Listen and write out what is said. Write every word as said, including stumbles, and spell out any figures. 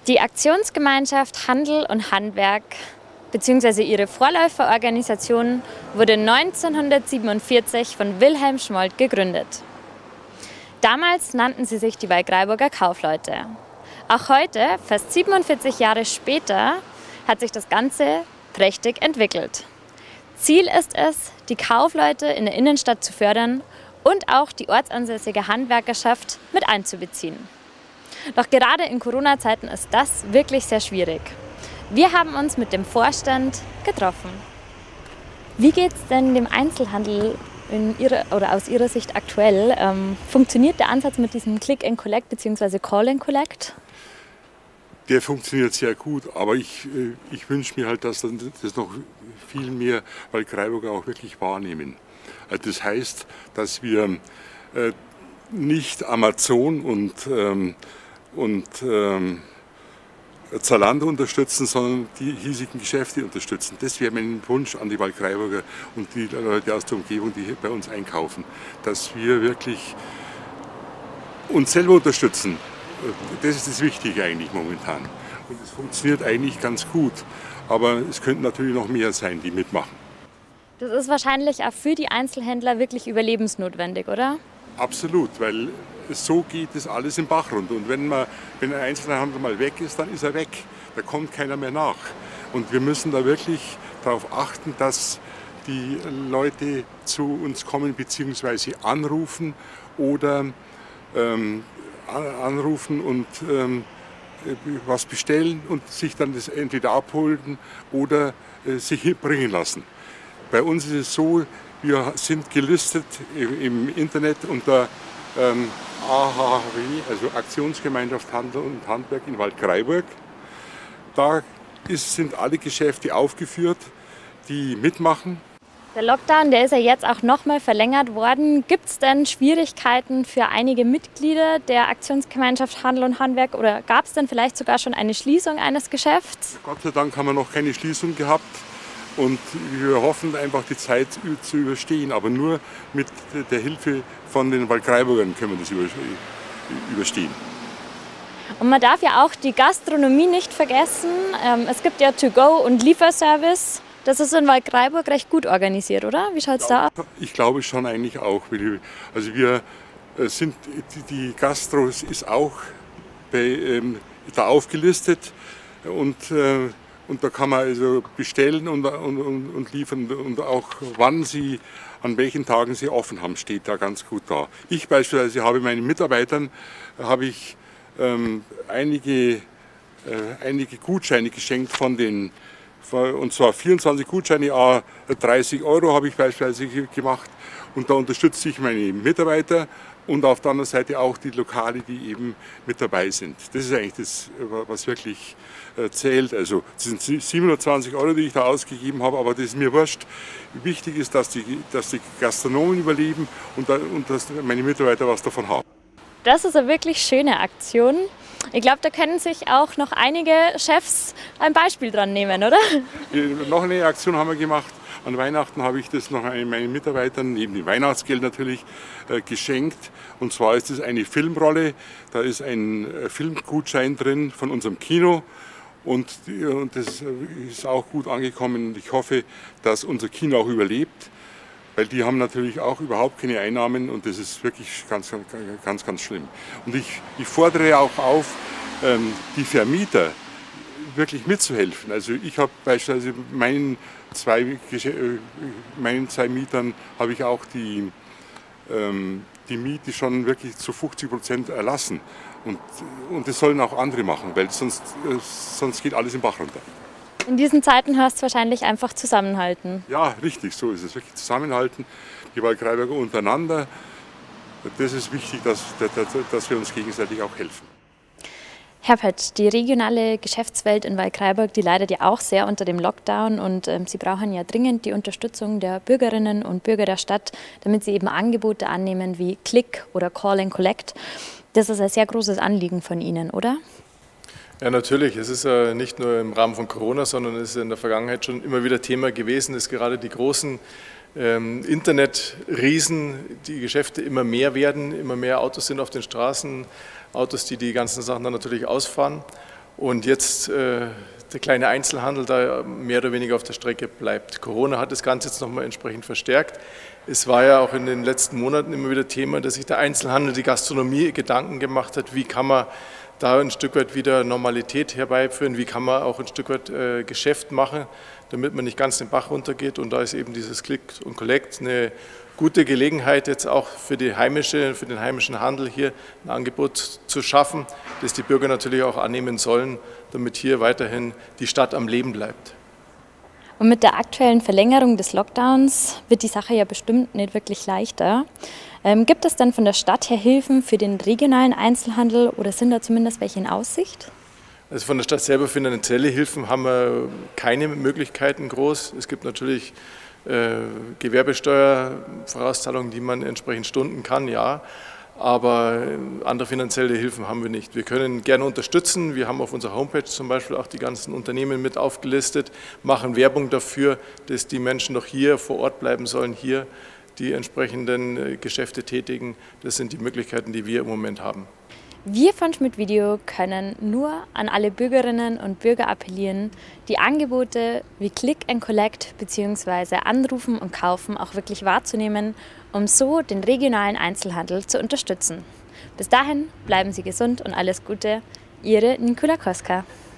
Die Aktionsgemeinschaft Handel und Handwerk bzw. ihre Vorläuferorganisation wurde neunzehnhundertsiebenundvierzig von Wilhelm Schmold gegründet. Damals nannten sie sich die Waldkraiburger Kaufleute. Auch heute, fast siebenundvierzig Jahre später, hat sich das Ganze prächtig entwickelt. Ziel ist es, die Kaufleute in der Innenstadt zu fördern und auch die ortsansässige Handwerkerschaft mit einzubeziehen. Doch gerade in Corona-Zeiten ist das wirklich sehr schwierig. Wir haben uns mit dem Vorstand getroffen. Wie geht es denn dem Einzelhandel in ihrer, oder aus Ihrer Sicht aktuell? Ähm, funktioniert der Ansatz mit diesem Click and Collect bzw. Call and Collect? Der funktioniert sehr gut, aber ich, ich wünsche mir halt, dass das noch viel mehr Waldkraiburger auch wirklich wahrnehmen. Das heißt, dass wir nicht Amazon und, ähm, und ähm, Zalando unterstützen, sondern die hiesigen Geschäfte unterstützen. Das wäre mein Wunsch an die Waldkraiburger und die Leute aus der Umgebung, die hier bei uns einkaufen, dass wir wirklich uns selber unterstützen. Das ist das Wichtige eigentlich momentan. Und es funktioniert eigentlich ganz gut. Aber es könnten natürlich noch mehr sein, die mitmachen. Das ist wahrscheinlich auch für die Einzelhändler wirklich überlebensnotwendig, oder? Absolut, weil so geht es alles im Bach runter. Und wenn, man, wenn ein Einzelhandel mal weg ist, dann ist er weg. Da kommt keiner mehr nach. Und wir müssen da wirklich darauf achten, dass die Leute zu uns kommen bzw. anrufen oder ähm, anrufen und ähm, was bestellen und sich dann das entweder abholen oder äh, sich bringen lassen. Bei uns ist es so, wir sind gelistet im Internet unter ähm, A H W, also Aktionsgemeinschaft Handel und Handwerk in Waldkraiburg. Da ist, sind alle Geschäfte aufgeführt, die mitmachen. Der Lockdown, der ist ja jetzt auch nochmal verlängert worden. Gibt es denn Schwierigkeiten für einige Mitglieder der Aktionsgemeinschaft Handel und Handwerk oder gab es denn vielleicht sogar schon eine Schließung eines Geschäfts? Gott sei Dank haben wir noch keine Schließung gehabt und wir hoffen einfach die Zeit zu überstehen. Aber nur mit der Hilfe von den Waldkraiburgern können wir das überstehen. Und man darf ja auch die Gastronomie nicht vergessen. Es gibt ja To-Go und Lieferservice. Das ist in Waldkraiburg recht gut organisiert, oder? Wie schaut es da aus? Ich glaube schon eigentlich auch. Also wir sind, die Gastro ist auch bei, ähm, da aufgelistet und, äh, und da kann man also bestellen und, und, und liefern und auch wann sie, an welchen Tagen sie offen haben, steht da ganz gut da. Ich beispielsweise habe meinen Mitarbeitern habe ich ähm, einige, äh, einige Gutscheine geschenkt von den und zwar vierundzwanzig Gutscheine, à dreißig Euro habe ich beispielsweise gemacht und da unterstütze ich meine Mitarbeiter und auf der anderen Seite auch die Lokale, die eben mit dabei sind. Das ist eigentlich das, was wirklich zählt. Also es sind siebenundzwanzig Euro, die ich da ausgegeben habe, aber das ist mir wurscht. Wichtig ist, dass die, dass die Gastronomen überleben und, und dass meine Mitarbeiter was davon haben. Das ist eine wirklich schöne Aktion. Ich glaube, da können sich auch noch einige Chefs ein Beispiel dran nehmen, oder? Noch eine Aktion haben wir gemacht. An Weihnachten habe ich das noch meinen Mitarbeitern, neben dem Weihnachtsgeld natürlich, äh, geschenkt. Und zwar ist es eine Filmrolle. Da ist ein Filmgutschein drin von unserem Kino. Und, und das ist auch gut angekommen. Ich hoffe, dass unser Kino auch überlebt. Weil die haben natürlich auch überhaupt keine Einnahmen und das ist wirklich ganz, ganz, ganz schlimm. Und ich, ich fordere auch auf, ähm, die Vermieter wirklich mitzuhelfen. Also ich habe beispielsweise meinen zwei, meinen zwei Mietern habe ich auch die, ähm, die Miete schon wirklich zu fünfzig Prozent erlassen. Und, und das sollen auch andere machen, weil sonst, äh, sonst geht alles im Bach runter. In diesen Zeiten heißt es wahrscheinlich einfach zusammenhalten. Ja, richtig, so ist es. Wirklich zusammenhalten, die Waldkraiburger untereinander. Das ist wichtig, dass, dass, dass wir uns gegenseitig auch helfen. Herbert, die regionale Geschäftswelt in Waldkraiburg, die leidet ja auch sehr unter dem Lockdown und ähm, Sie brauchen ja dringend die Unterstützung der Bürgerinnen und Bürger der Stadt, damit sie eben Angebote annehmen wie Click oder Call and Collect. Das ist ein sehr großes Anliegen von Ihnen, oder? Ja, natürlich. Es ist äh, nicht nur im Rahmen von Corona, sondern es ist in der Vergangenheit schon immer wieder Thema gewesen, dass gerade die großen ähm, Internetriesen, die Geschäfte immer mehr werden, immer mehr Autos sind auf den Straßen, Autos, die die ganzen Sachen dann natürlich ausfahren. und jetzt äh, der kleine Einzelhandel da mehr oder weniger auf der Strecke bleibt. Corona hat das Ganze jetzt nochmal entsprechend verstärkt. Es war ja auch in den letzten Monaten immer wieder Thema, dass sich der Einzelhandel, die Gastronomie Gedanken gemacht hat, wie kann man da ein Stück weit wieder Normalität herbeiführen, wie kann man auch ein Stück weit äh, Geschäft machen, damit man nicht ganz den Bach runtergeht. Und da ist eben dieses Click und Collect eine gute Gelegenheit, jetzt auch für, die heimische, für den heimischen Handel hier ein Angebot zu schaffen, das die Bürger natürlich auch annehmen sollen, damit hier weiterhin die Stadt am Leben bleibt. Und mit der aktuellen Verlängerung des Lockdowns wird die Sache ja bestimmt nicht wirklich leichter. Ähm, gibt es denn von der Stadt her Hilfen für den regionalen Einzelhandel oder sind da zumindest welche in Aussicht? Also von der Stadt selber finanzielle Hilfen haben wir keine Möglichkeiten groß. Es gibt natürlich äh, Gewerbesteuervorauszahlungen, die man entsprechend stunden kann, ja. Aber andere finanzielle Hilfen haben wir nicht. Wir können gerne unterstützen. Wir haben auf unserer Homepage zum Beispiel auch die ganzen Unternehmen mit aufgelistet, machen Werbung dafür, dass die Menschen noch hier vor Ort bleiben sollen, hier die entsprechenden Geschäfte tätigen. Das sind die Möglichkeiten, die wir im Moment haben. Wir von Schmidt Video können nur an alle Bürgerinnen und Bürger appellieren, die Angebote wie Click and Collect bzw. Anrufen und Kaufen auch wirklich wahrzunehmen, um so den regionalen Einzelhandel zu unterstützen. Bis dahin bleiben Sie gesund und alles Gute, Ihre Nicola Koska.